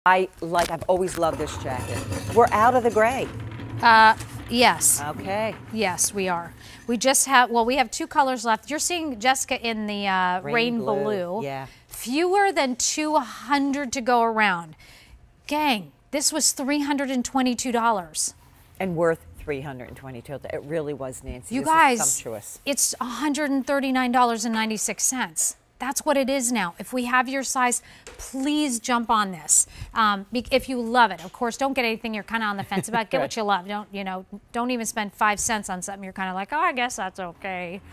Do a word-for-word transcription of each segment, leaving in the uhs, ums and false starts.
I like, I've always loved this jacket. We're out of the gray. Uh, yes. Okay. Yes, we are. We just have, well, we have two colors left. You're seeing Jessica in the uh, rain, Rain blue. blue, yeah. Fewer than two hundred to go around. Gang, this was three hundred twenty-two dollars. And worth three hundred twenty-two dollars. It really was, Nancy. You this guys, is sumptuous. It's one hundred thirty-nine dollars and ninety-six cents. That's what it is now. If we have your size, please jump on this. Um, if you love it, of course, don't get anything you're kind of on the fence about. Get what you love. Don't you know? Don't even spend five cents on something you're kind of like, oh, I guess that's okay.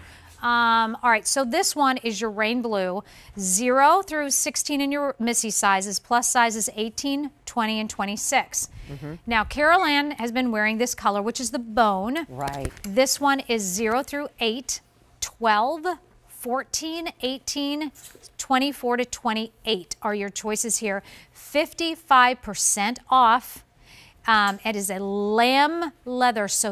Um, all right, so this one is your rain blue, zero through sixteen in your Missy sizes, plus sizes eighteen, twenty, and twenty-six. Mm-hmm. Now, Carol Ann has been wearing this color, which is the bone. Right. This one is zero through eight, twelve, fourteen, eighteen, twenty-four to twenty-eight are your choices here. fifty-five percent off. Um, it is a lamb leather, so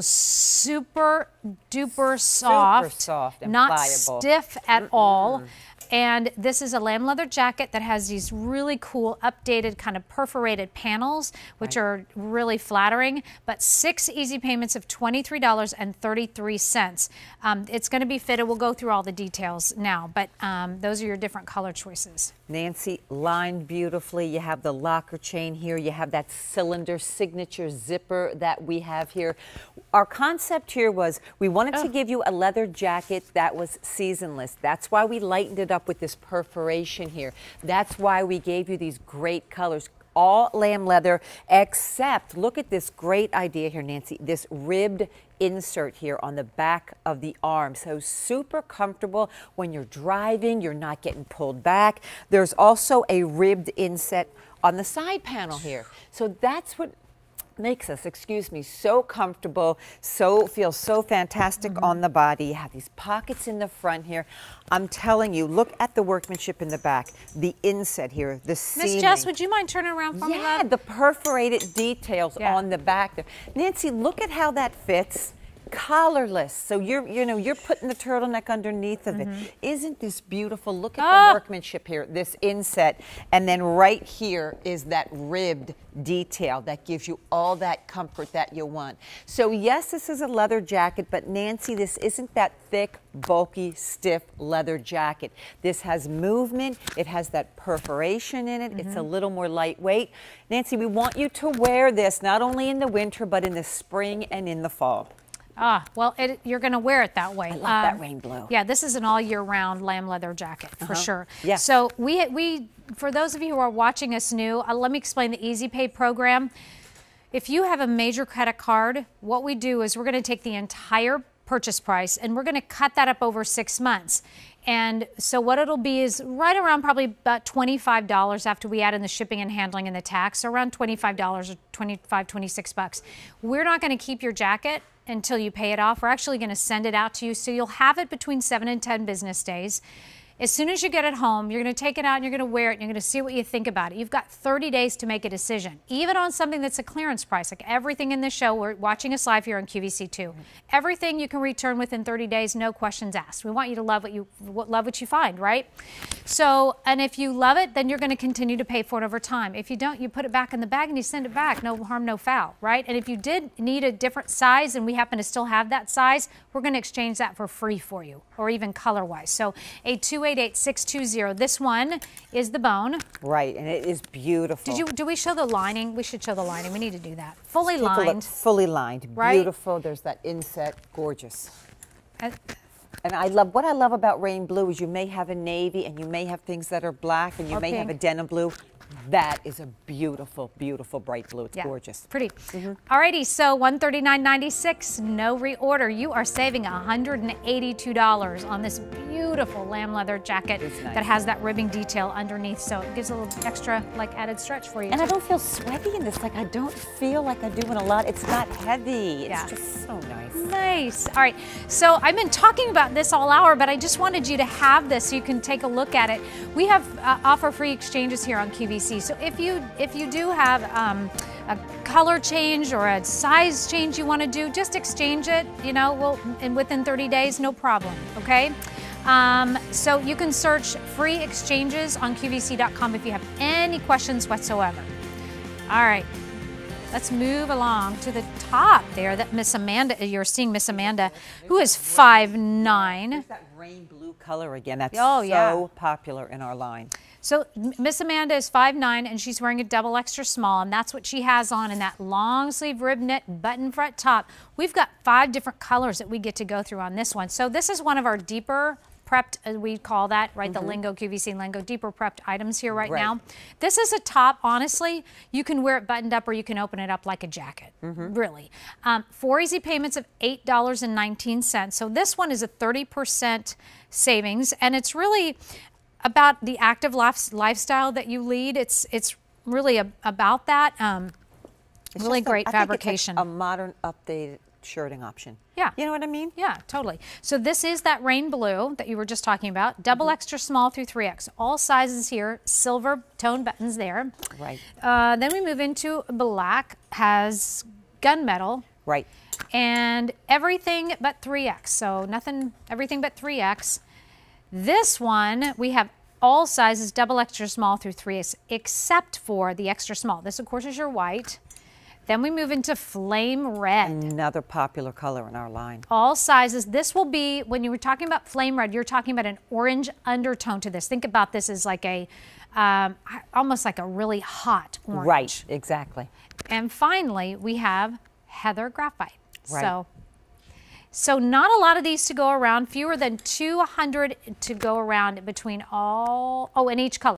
super duper soft, Super soft and not pliable. stiff at mm-hmm. all. And this is a lamb leather jacket that has these really cool updated kind of perforated panels, which right. are really flattering, but six easy payments of twenty-three dollars and thirty-three cents. Um, it's going to be fitted. We'll go through all the details now, but um, those are your different color choices. Nancy, lined beautifully. You have the locker chain here. You have that cylinder signature zipper that we have here. Our concept here was we wanted oh. to give you a leather jacket that was seasonless. That's why we lightened it up with this perforation here. That's why we gave you these great colors. All lamb leather, except, look at this great idea here, Nancy, this ribbed insert here on the back of the arm. So super comfortable when you're driving, you're not getting pulled back. There's also a ribbed inset on the side panel here. So that's what makes us, excuse me, so comfortable, so feels so fantastic mm-hmm. on the body. You have these pockets in the front here. I'm telling you, look at the workmanship in the back, the inset here, the seaming. Miss Jess, would you mind turning around for yeah, me? Yeah, the perforated details yeah. on the back there. Nancy, look at how that fits. Collarless, so you're you know you're putting the turtleneck underneath of mm-hmm. it. Isn't this beautiful? Look at oh. the workmanship here, this inset, and then right here is that ribbed detail that gives you all that comfort that you want. So yes, this is a leather jacket, but Nancy, this isn't that thick, bulky, stiff leather jacket. This has movement. It has that perforation in it. Mm-hmm. It's a little more lightweight. Nancy, we want you to wear this not only in the winter, but in the spring and in the fall. Ah, well, it, you're going to wear it that way. I love um, that rain blue. Yeah, this is an all-year-round lamb leather jacket for uh-huh. sure. Yeah. So we, we, for those of you who are watching us new, uh, let me explain the Easy Pay program. If you have a major credit card, what we do is we're going to take the entire purchase price and we're going to cut that up over six months. And so what it'll be is right around probably about twenty-five dollars after we add in the shipping and handling and the tax, so around twenty-five dollars or twenty-five, twenty-six bucks. We're not going to keep your jacket until you pay it off. We're actually going to send it out to you, so you'll have it between seven and ten business days. As soon as you get it home, you're going to take it out and you're going to wear it and you're going to see what you think about it. You've got thirty days to make a decision, even on something that's a clearance price, like everything in this show. We're watching us live here on Q V C two. Everything you can return within thirty days, no questions asked. We want you to love what you love what you find, right? So, and if you love it, then you're going to continue to pay for it over time. If you don't, you put it back in the bag and you send it back. No harm, no foul, right? And if you did need a different size and we happen to still have that size, we're going to exchange that for free for you, or even color-wise. So, a two eight eight, six two zero. This one is the bone. Right, and it is beautiful. Did you? Do we show the lining? We should show the lining. We need to do that. Fully Take lined. A look. Fully lined. Right? Beautiful. There's that inset. Gorgeous. Uh, and I love, what I love about rain blue is you may have a navy and you may have things that are black and you may pink. have a denim blue. That is a beautiful, beautiful bright blue. It's yeah, gorgeous. Pretty. Mm-hmm. Alrighty, so one hundred thirty-nine ninety-six, no reorder. You are saving one hundred eighty-two dollars on this beautiful lamb leather jacket nice. that has that ribbing detail underneath, so it gives a little extra like added stretch for you. And too. I don't feel sweaty in this. Like I don't feel like I do in a lot. It's not heavy. It's yeah. just so nice. Nice. All right. So I've been talking about this all hour, but I just wanted you to have this so you can take a look at it. We have uh, offer free exchanges here on Q V C. So if you if you do have um, a color change or a size change you want to do, just exchange it. You know, we'll and within thirty days, no problem. Okay. Um, so you can search free exchanges on Q V C dot com if you have any questions whatsoever. All right. Let's move along to the top there. That Miss Amanda, you're seeing Miss Amanda, who is five nine. There's that rain blue color again. That's Oh, so yeah. popular in our line. So Miss Amanda is five nine, and she's wearing a double extra small, and that's what she has on in that long sleeve rib knit button front top. We've got five different colors that we get to go through on this one. So this is one of our deeper prepped, as we call that, right? Mm-hmm. The lingo, Q V C lingo, deeper prepped items here right, right now. This is a top, honestly, you can wear it buttoned up or you can open it up like a jacket, mm-hmm. really. Um, four easy payments of eight dollars and nineteen cents. So this one is a thirty percent savings, and it's really about the active life, lifestyle that you lead. It's it's really a, about that. Um, it's really great a, I fabrication. Think it's like a modern, updated shirting option. Yeah. You know what I mean? Yeah, totally. So this is that rain blue that you were just talking about. Double mm-hmm. extra small through three X. All sizes here. Silver tone buttons there. Right. Uh, then we move into black. Has gunmetal. Right. And everything but three X. So nothing, everything but three X. This one, we have all sizes, double extra small through three X, except for the extra small. This, of course, is your white. Then we move into flame red. Another popular color in our line. All sizes. This will be, when you were talking about flame red, you're talking about an orange undertone to this. Think about this as like a, um, almost like a really hot orange. Right, exactly. And finally, we have heather graphite. Right. So, so not a lot of these to go around, fewer than two hundred to go around between all, oh, in each color.